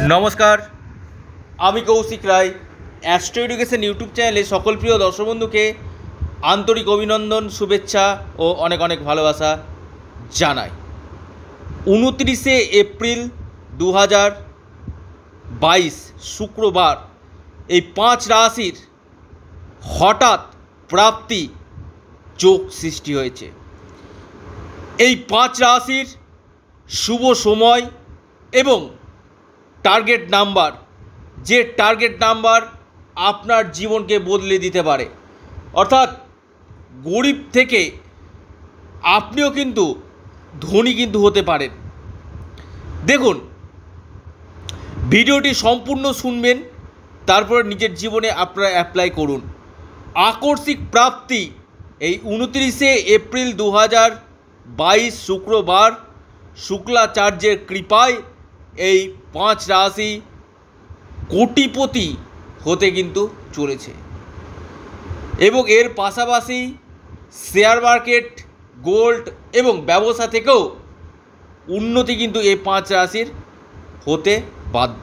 নমস্কার, আমি Kaushik Roy. Astro education YouTube চ্যানেলে সকল প্রিয় দর্শক বন্ধুকে আন্তরিক অভিনন্দন, শুভেচ্ছা ও অনেক অনেক ভালোবাসা জানাই। 29শে এপ্রিল 2022 শুক্রবার এই 5 রাশির হঠাৎ প্রাপ্তি যোগ সৃষ্টি হয়েছে। এই 5 রাশির শুভ সময় এবং টার্গেট নাম্বার, যে টার্গেট নাম্বার আপনার জীবনকে বদলে দিতে পারে, অর্থাৎ গরিব থেকে আপনিও কিন্তু ধনী কিন্তু হতে পারেন। দেখুন, ভিডিওটি সম্পূর্ণ শুনবেন, তারপরে নিজের জীবনে আপনারা অ্যাপ্লাই করুন। আকস্মিক প্রাপ্তি এই 29শে এপ্রিল 2022 শুক্রবার শুক্লাচার্যের কৃপায় এই 5 রাশি কোটিপতি হতে কিন্তু চলেছে এবং এর পাশাপাশি শেয়ার মার্কেট, গোল্ড এবং ব্যবসা থেকেও উন্নতি কিন্তু এই 5 রাশির হতে বাধ্য।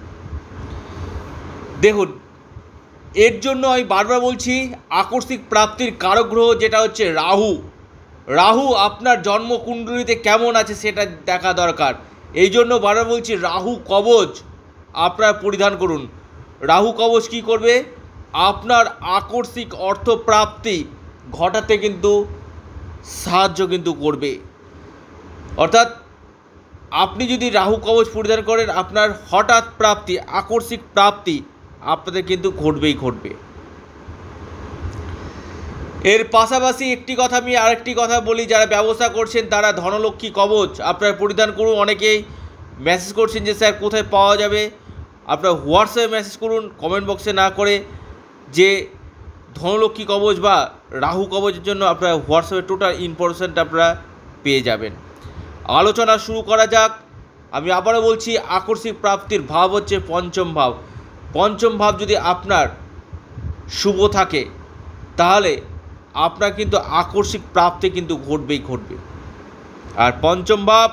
দেখুন, এর জন্য আমি বারবার বলছি, আকস্মিক প্রাপ্তির কারক গ্রহ যেটা হচ্ছে রাহু আপনার জন্মকুণ্ডলিতে কেমন আছে সেটা দেখা দরকার। এই জন্য বারবার বলছি, রাহু কবচ আপনারা পরিধান করুন। রাহু কবচ কী করবে? আপনার আকস্মিক অর্থপ্রাপ্তি ঘটাতে কিন্তু সাহায্য কিন্তু করবে। অর্থাৎ আপনি যদি রাহু কবচ পরিধান করেন, আপনার হঠাৎ প্রাপ্তি, আকস্মিক প্রাপ্তি আপনাদের কিন্তু ঘটবে। এর পাশাপাশি আরেকটি কথা বলি, যারা ব্যবসা করছেন তারা ধনলক্ষ্মী কবচ আপনারা পরিধান করুন। অনেকেই মেসেজ করছেন যে স্যার কোথায় পাওয়া যাবে, আপনারা হোয়াটসঅ্যাপে মেসেজ করুন, কমেন্ট বক্সে না করে। যে ধনলক্ষ্মী কবচ বা রাহু কবচের জন্য আপনারা হোয়াটসঅ্যাপে টোটাল ইনফরমেশনটা আপনারা পেয়ে যাবেন। আলোচনা শুরু করা যাক। আমি আবারও বলছি, আকস্মিক প্রাপ্তির ভাব হচ্ছে পঞ্চম ভাব। পঞ্চম ভাব যদি আপনার শুভ থাকে, তাহলে আপনার কিন্তু আকস্মিক প্রাপ্তি কিন্তু ঘটবে। আর পঞ্চম ভাব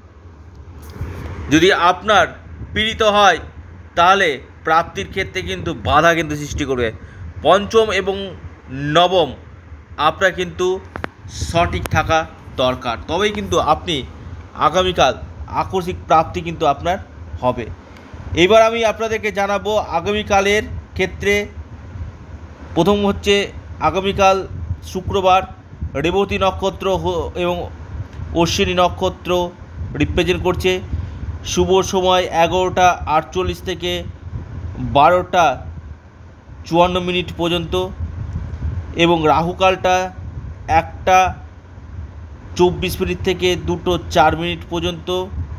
যদি আপনার পীড়িত হয়, তাহলে প্রাপ্তির ক্ষেত্রে কিন্তু বাধা কিন্তু সৃষ্টি করবে। পঞ্চম এবং নবম আপনার কিন্তু সঠিক থাকা দরকার, তবেই কিন্তু আপনি আগামীকাল আকস্মিক প্রাপ্তি কিন্তু আপনার হবে। এবার আমি আপনাদেরকে জানাবো আগামীকালের ক্ষেত্রে। প্রথম হচ্ছে, আগামীকাল শুক্রবার রেবতী নক্ষত্র এবং অশ্বিনী নক্ষত্র রিপ্রেজেন্ট করছে। শুভ সময় 11টা 48 থেকে 12টা 54 মিনিট পর্যন্ত এবং রাহুকালটা 1টা 24 মিনিট থেকে 2টো 4 মিনিট পর্যন্ত।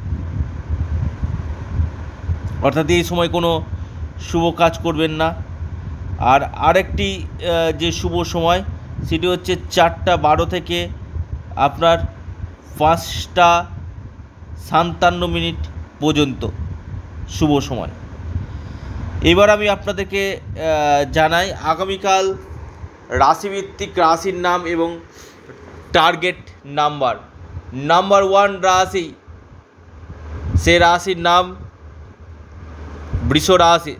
অর্থাৎ এই সময় কোনো শুভ কাজ করবেন না। আর আরেকটি যে শুভ সময়, সেটি হচ্ছে 4টা 12 থেকে আপনার 5টা 57 মিনিট পর্যন্ত শুভ সময়। এবার আমি আপনাদেরকে জানাই আগামীকাল রাশিভিত্তিক রাশির নাম এবং টার্গেট নাম্বার। নাম্বার 1 রাশি, সে রাশির নাম বৃষ রাশি।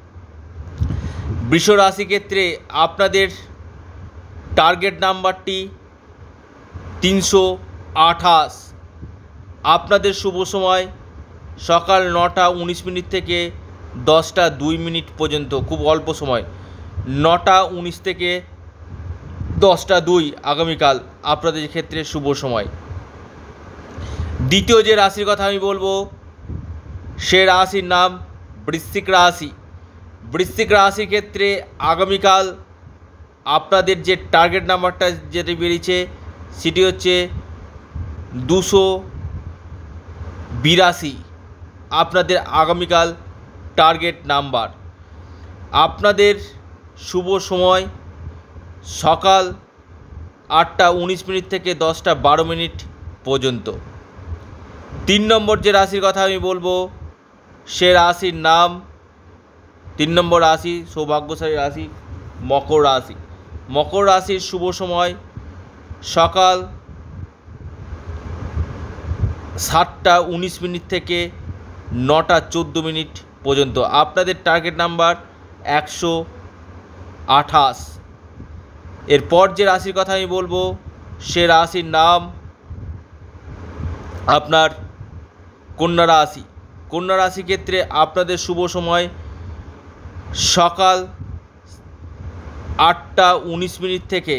বৃষ রাশি ক্ষেত্রে আপনাদের টার্গেট নাম্বারটি 328। আপনাদের শুভ সময় সকাল 9টা 19 মিনিট থেকে 10টা 2 মিনিট পর্যন্ত, খুব অল্প সময়। 9টা 19 থেকে 10টা 2 আগামীকাল আপনাদের ক্ষেত্রে শুভ সময়। দ্বিতীয় যে রাশির কথা আমি বলবো, সে রাশির নাম বৃশ্চিক রাশি। বৃশ্চিক রাশির ক্ষেত্রে আগামীকাল আপনাদের যে টার্গেট নাম্বারটা যেটা বেরিয়েছে, সেটি হচ্ছে 282। আপনাদের আগামীকাল টার্গেট নাম্বার। আপনাদের শুভ সময় সকাল 8টা 19 মিনিট থেকে 10টা 12 মিনিট পর্যন্ত। 3 নম্বর যে রাশির কথা আমি বলবো, সে রাশির নাম, 3 নম্বর রাশি, সৌভাগ্যশালী রাশি, মকর রাশি। মকর রাশির শুভ সময় সকাল 7টা 19 মিনিট থেকে 9:14 পর্যন্ত। আপনাদের টার্গেট নাম্বার 128। এরপর যে রাশির কথা আমি বলবো সে রাশির নাম আপনার কন্যা রাশি। কন্যা রাশি ক্ষেত্রে আপনাদের শুভ সময় সকাল 8:19 থেকে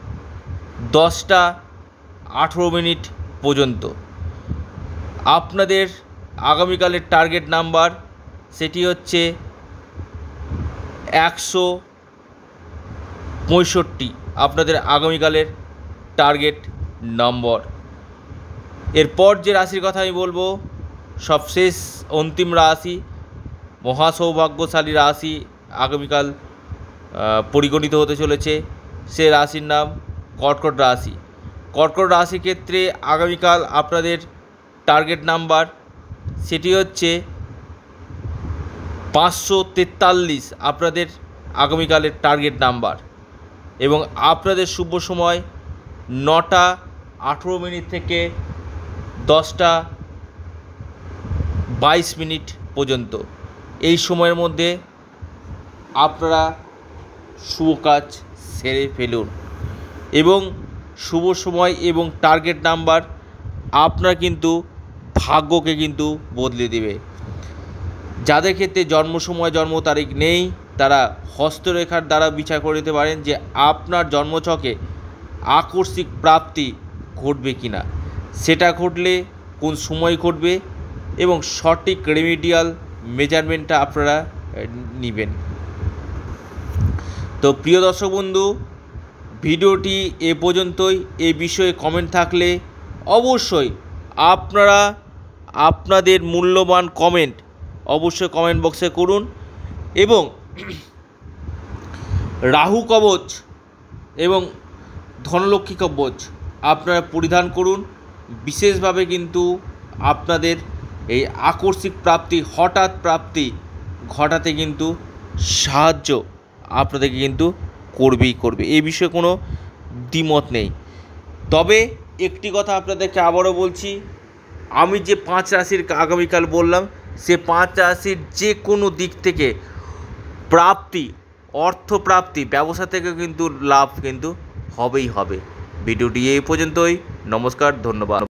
10:18 পর্যন্ত। আপনাদের আগামীকালের টার্গেট নাম্বার সেটি হচ্ছে 165। আপনাদের আগামীকালের টার্গেট নম্বর। এরপর যে রাশির কথা আমি বলবো সবশেষ অন্তিম রাশি, মহাসৌভাগ্যশালী রাশি আগামীকাল পরিগণিত হতে চলেছে, সে রাশির নাম কর্কট রাশি। কর্কট রাশি ক্ষেত্রে আগামীকাল আপনাদের টার্গেট নাম্বার সেটি হচ্ছে 543। আপনাদের আগামীকালের টার্গেট নাম্বার এবং আপনাদের শুভ সময় 9:18 থেকে 10:22 পর্যন্ত। এই সময়ের মধ্যে আপনারা শুভ কাজ সেরে ফেলুন এবং শুভ সময় এবং টার্গেট নাম্বার আপনার কিন্তু ভাগ্যকে কিন্তু বদলে দেবে। যাদের ক্ষেত্রে জন্ম সময় জন্ম তারিখ নেই তারা হস্তরেখার দ্বারা বিচার করে নিতে পারেন যে আপনার জন্মছকে আকস্মিক প্রাপ্তি ঘটবে কি না, সেটা ঘটলে কোন সময় ঘটবে এবং সঠিক রেমিডিয়াল মেজারমেন্টটা আপনারা নেবেন। তো প্রিয় দর্শক বন্ধু, ভিডিওটি এ পর্যন্তই। এই বিষয়ে কমেন্ট থাকলে অবশ্যই আপনারা আপনাদের মূল্যবান কমেন্ট অবশ্যই কমেন্ট বক্সে করুন এবং রাহু কবচ এবং ধনলক্ষ্মী কবচ আপনারা পরিধান করুন। বিশেষভাবে কিন্তু আপনাদের এই আকস্মিক প্রাপ্তি, হঠাৎ প্রাপ্তি ঘটাতে কিন্তু সাহায্য আপনাদেরকে কিন্তু করবেই করবে, এই বিষয়ে কোনো দ্বিমত নেই। তবে একটি কথা আপনাদেরকে আবারও বলছি, আমি যে 5 রাশির আগামীকাল বললাম সে 5 রাশির যে কোনো দিক থেকে প্রাপ্তি, অর্থপ্রাপ্তি, ব্যবসা থেকে কিন্তু লাভ কিন্তু হবেই হবে। ভিডিওটি এই পর্যন্তই। নমস্কার, ধন্যবাদ।